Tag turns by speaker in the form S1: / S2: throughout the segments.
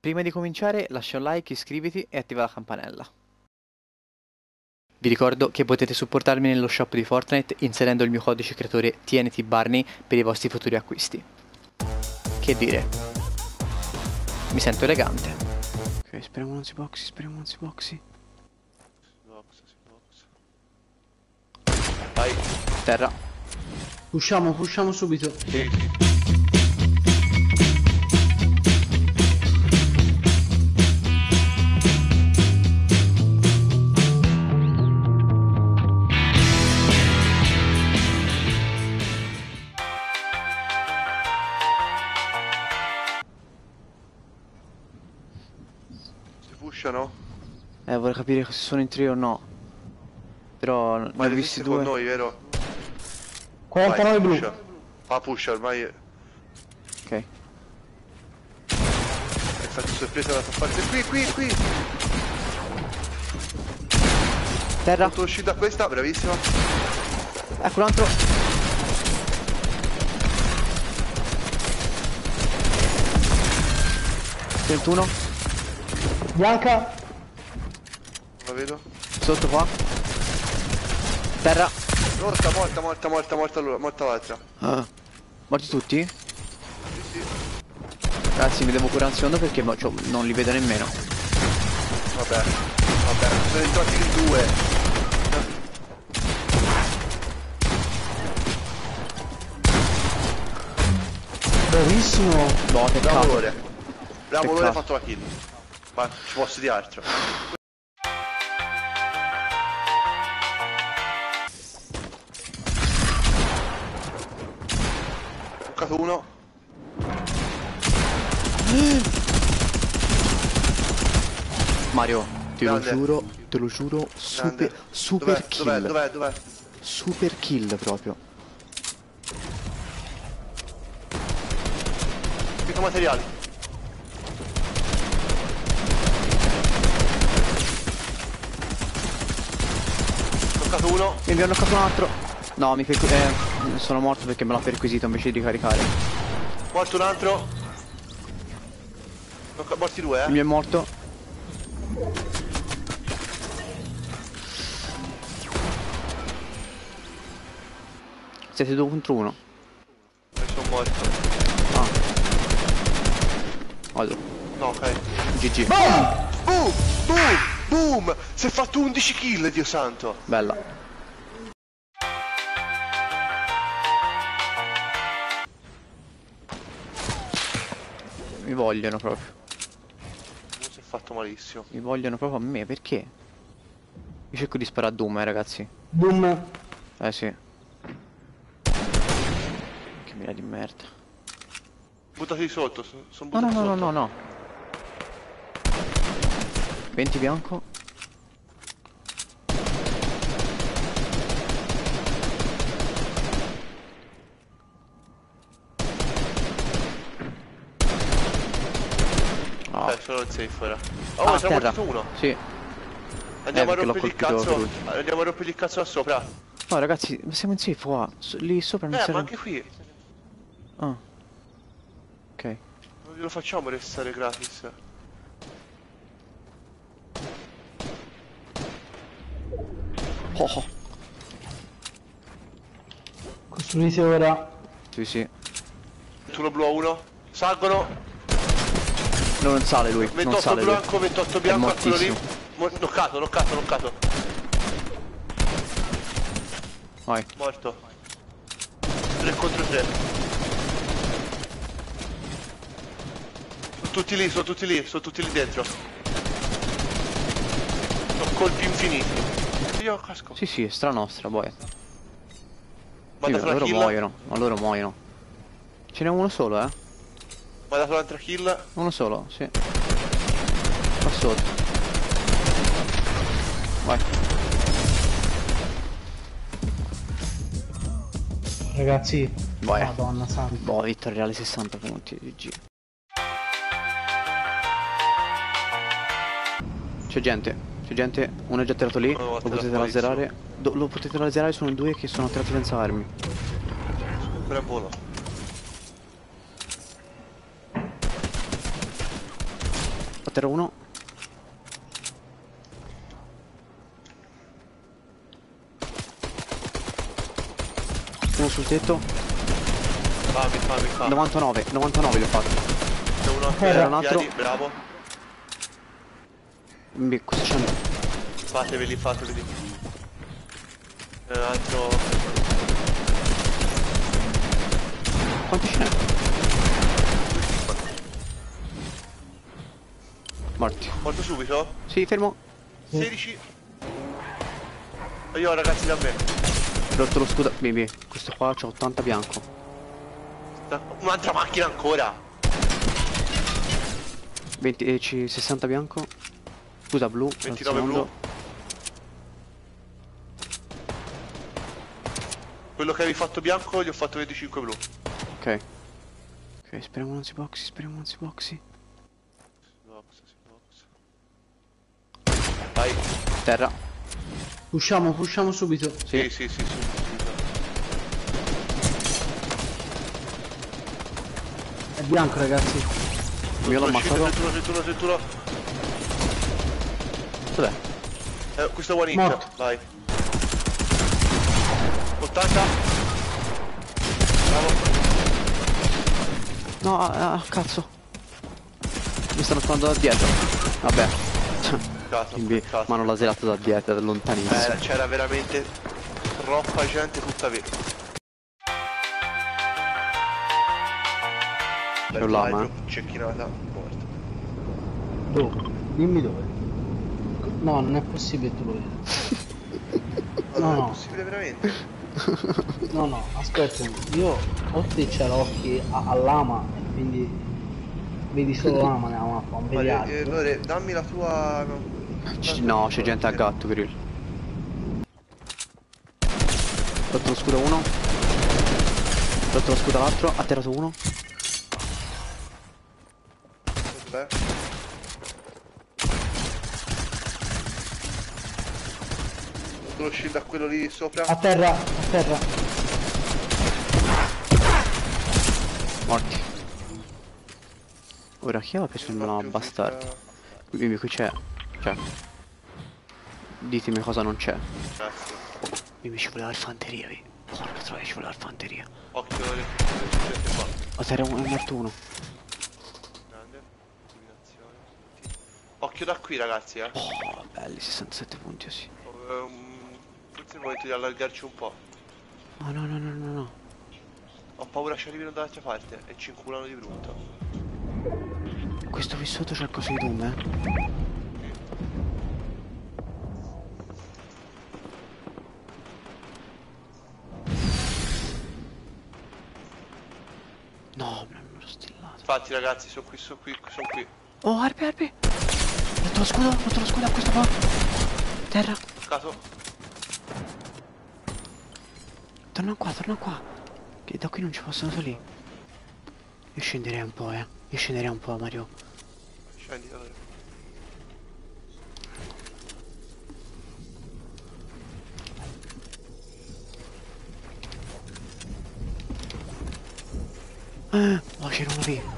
S1: Prima di cominciare lascia un like, iscriviti e attiva la campanella. Vi ricordo che potete supportarmi nello shop di Fortnite inserendo il mio codice creatore TNTBarney per i vostri futuri acquisti. Che dire? Mi sento elegante. Ok, speriamo non si boxi, speriamo non si boxi.
S2: Vai.
S1: Terra.
S3: Pushiamo subito.
S2: Sì. Si pushano?
S1: Vorrei capire se sono in trio o no. Però ne
S2: Ma
S1: ho visti due.
S2: con noi, vero?
S3: 49 blu.
S2: Pusha. Ah, pusha ormai.
S1: Ok.
S2: Effetto sorpresa da parte. Qui.
S1: Terra.
S2: Sono uscito da questa, bravissima.
S1: Ecco un altro. Trentuno.
S3: Bianca.
S2: Non la vedo.
S1: Sotto qua. Terra.
S2: Morta l'altra.
S1: Morti tutti?
S2: Sì.
S1: Ragazzi, mi devo curare un secondo perché non li vedo nemmeno.
S2: Vabbè, sono entrati in due.
S3: Bravissimo.
S1: No, che
S2: Bravo
S1: cavolo.
S2: Lore. Bravo Lore,
S1: Peccato.
S2: hai fatto la kill. Ma ci posso di altro. Toccato uno.
S1: Mario,
S2: Grande.
S1: te lo giuro,
S2: Grande.
S1: super kill.
S2: Dov'è?
S1: Super kill proprio.
S2: Pico materiali. Toccato uno.
S1: Mi hanno toccato un altro. No, sono morto perché me l'ha perquisito invece di ricaricare.
S2: Morto un altro. Morti due,
S1: Il mio è morto. Siete 2 contro 1.
S2: Io sono morto.
S1: Ah. Allora,
S2: No, ok.
S1: GG.
S2: Boom! Si è fatto 11 kill, Dio santo.
S1: Bella. Mi vogliono proprio.
S2: Non si è fatto malissimo.
S1: Mi vogliono proprio a me, perché? Io cerco di sparare a Doom, ragazzi.
S3: Boom.
S1: Sì. Che mira di merda.
S2: Buttati sotto, sono
S1: No,
S2: buttati sotto.
S1: no. 20 bianco.
S2: Solo il safe ora.
S1: Ah,
S2: Oh, siamo
S1: terra.
S2: morto uno.
S1: Sì.
S2: Andiamo a
S1: perché l'ho
S2: rompergli il
S1: colpito
S2: cazzo.
S1: per
S2: Andiamo a rompergli il cazzo da sopra.
S1: No, ragazzi, ma siamo in safe qua. Lì sopra non
S2: Ma
S1: serve.
S2: anche qui.
S1: Ah. Ok.
S2: Non glielo facciamo restare gratis.
S1: Oh.
S3: Costruite ora.
S1: Sì.
S2: 21 blu a 1. Salgono.
S1: No, non sale lui. Non
S2: 28
S1: sale lui.
S2: bianco, 28 bianco,
S1: È
S2: eccolo lì.
S1: mortissimo.
S2: Knoccato.
S1: Vai.
S2: Morto. 3 contro 3. Sono tutti lì dentro. Sono colpi infiniti. Io casco.
S1: Sì, è stranostra, boy.
S2: Mi ha dato la
S1: Loro
S2: kill.
S1: muoiono. Ma loro muoiono. Ce n'è uno solo, eh?
S2: Mi ha dato l'altra kill.
S1: Uno solo, sì. Qua sotto. Vai.
S3: Ragazzi.
S1: Vai.
S3: Madonna santa.
S1: Boh, vittoria reale 60 punti. GG. C'è gente, uno è già tirato lì,
S2: Una
S1: lo
S2: volta
S1: potete
S2: da
S1: laserare. Lo potete laserare, sono due che sono attirati senza armi.
S2: Ancora in volo.
S4: A terra uno. Uno sul tetto.
S2: Fammi.
S4: 99 li ho fatti.
S2: C'è uno a
S3: Era
S2: terra,
S4: un altro.
S2: piedi, bravo.
S4: Cosa c'è?
S2: Fateveli. Un altro.
S4: Quanti ce n'è? Morti.
S2: Morto subito?
S4: Sì, fermo.
S2: 16. E io ragazzi da me.
S4: Rotto lo scudo. Vieni. Questo qua c'ha 80 bianco.
S2: Un'altra macchina ancora.
S4: 60 bianco. Scusa, blu.
S2: 29 blu. Quello che avevi fatto bianco gli ho fatto 25 blu.
S4: Ok. Ok, speriamo non si boxi,
S2: Vai.
S4: Terra.
S3: Pushiamo subito.
S2: Sì.
S3: È bianco, ragazzi.
S4: Io l'ho ammazzato.
S2: Senturo.
S4: Dov'è?
S2: Questo è one hit.
S3: Morto.
S2: Vai. 80. Bravo.
S4: No, cazzo. Mi stanno sparando da dietro. Vabbè.
S2: Peccato.
S4: Ma non l'ha selato da dietro, da lontanissimo.
S2: C'era veramente troppa gente tutta via.
S4: C'è un lama.
S2: Cecchinata, morto.
S3: Dove? Dimmi dove. No, non è possibile tu lo vedi.
S2: Non è
S3: No.
S2: possibile veramente.
S3: No, aspetta. Io o te c'era occhi a lama, e quindi vedi solo lama nella mappa, non vedi altro.
S2: Allora, dammi la tua.
S4: No, c'è gente a gatto, Grill. Rotto lo scudo uno. Rotto lo scudo all'altro. Ha tirato uno.
S2: Dov'è? Lo shield a quello lì sopra.
S3: A terra.
S4: Morti. Ora chi aveva preso il mano bastardo? Qui c'è. Cioè. Ditemi cosa non c'è.
S2: Grazie.
S4: Mi ci voleva fanteria, vi. Porca troia, ci voleva fanteria.
S2: Occhio alle gente qua.
S4: A terra uno è morto uno.
S2: Grande. Illuminazione. Occhio da qui ragazzi,
S4: Oh, belli, 67 punti così.
S2: Forse è il momento di allargarci un po'.
S4: No.
S2: Ho paura ci arrivino dall'altra parte e ci inculano di brutto.
S4: Questo qui sotto c'è il coso di Doom, eh. No, me l'ho stillato.
S2: Infatti ragazzi, sono qui.
S4: Oh, arpe. Rotto lo scudo a questo qua. Terra.
S2: Caso.
S4: Torna qua. Che da qui non ci possono salire. Io scenderei un po', Mario.
S2: Scendi allora.
S4: Oh, c'era uno lì.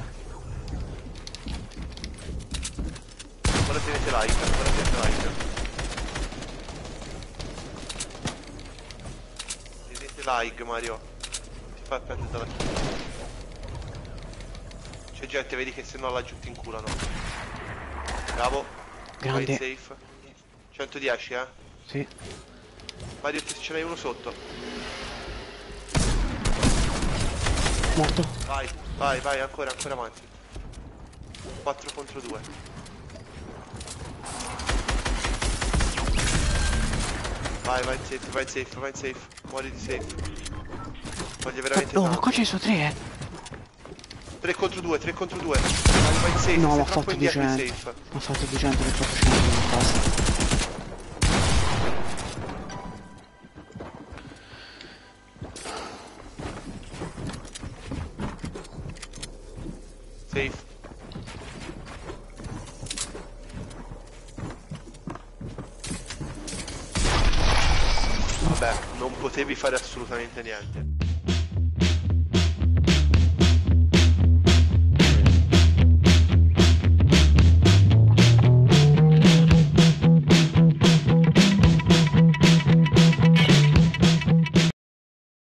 S2: Ora tenete like. Tenete like Mario. Ti fa prendere dalla chiesa. C'è gente, vedi che se no laggiù ti inculano. Bravo.
S4: Grande.
S2: Vai safe. 110
S4: Sì.
S2: Mario ce n'hai uno sotto.
S4: Morto.
S2: Vai, ancora avanti. 4 contro 2. Vai in safe. Muori di safe. Voglio veramente
S4: Oh, ma
S2: tanto.
S4: qua ci sono 3, eh.
S2: 3 contro 2. Vai in safe.
S4: No,
S2: sei
S4: ma ha
S2: troppo
S4: fatto
S2: indietro in
S4: 200.
S2: safe.
S4: Ha fatto 200 per troppo scendere, non basta.
S2: Safe. Vabbè, non potevi fare assolutamente niente.